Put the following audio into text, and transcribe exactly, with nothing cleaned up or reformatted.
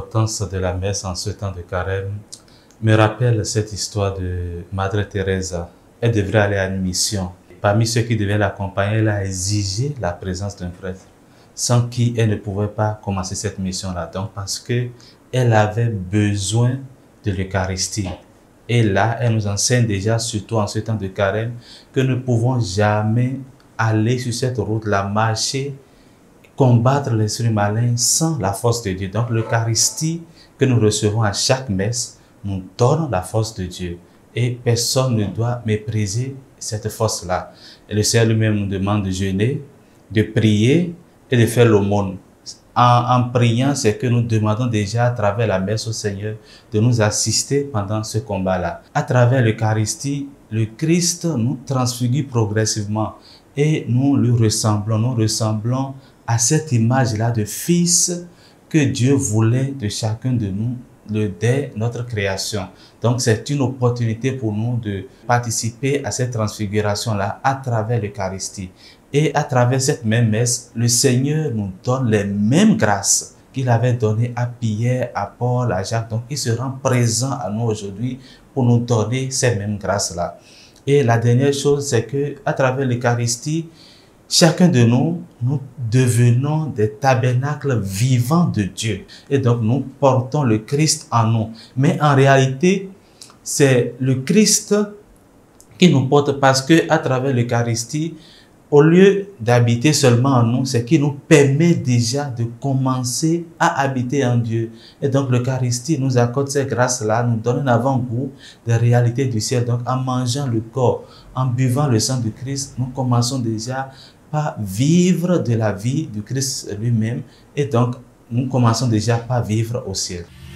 l'importance de la messe en ce temps de carême me rappelle cette histoire de Madre Teresa. Elle devrait aller à une mission. Parmi ceux qui devaient l'accompagner, elle a exigé la présence d'un prêtre, sans qui elle ne pouvait pas commencer cette mission-là. Donc, parce qu'elle avait besoin de l'Eucharistie. Et là, elle nous enseigne déjà, surtout en ce temps de carême, que nous ne pouvons jamais aller sur cette route-là, marcher, combattre l'esprit malin sans la force de Dieu. Donc, l'Eucharistie que nous recevons à chaque messe nous donne la force de Dieu. Et personne ne doit mépriser cette force-là. Et le Seigneur lui-même nous demande de jeûner, de prier et de faire l'aumône. En, en priant, c'est que nous demandons déjà à travers la messe au Seigneur de nous assister pendant ce combat-là. À travers l'Eucharistie, le Christ nous transfigure progressivement et nous lui ressemblons. Nous ressemblons à cette image-là de fils que Dieu voulait de chacun de nous le, dès notre création. Donc c'est une opportunité pour nous de participer à cette transfiguration-là à travers l'Eucharistie. Et à travers cette même messe, le Seigneur nous donne les mêmes grâces qu'il avait données à Pierre, à Paul, à Jacques. Donc il se rend présent à nous aujourd'hui pour nous donner ces mêmes grâces-là. Et la dernière chose, c'est que à travers l'Eucharistie, chacun de nous, nous devenons des tabernacles vivants de Dieu. Et donc, nous portons le Christ en nous. Mais en réalité, c'est le Christ qui nous porte parce que à travers l'Eucharistie, au lieu d'habiter seulement en nous, c'est qui nous permet déjà de commencer à habiter en Dieu. Et donc, l'Eucharistie nous accorde ces grâces-là, nous donne un avant-goût des réalités du ciel. Donc, en mangeant le corps, en buvant le sang du Christ, nous commençons déjà par vivre de la vie du Christ lui-même et donc nous commençons déjà par vivre au ciel.